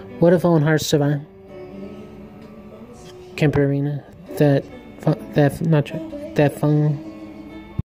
What if Owen Hart survived? Kemper Arena. That phone.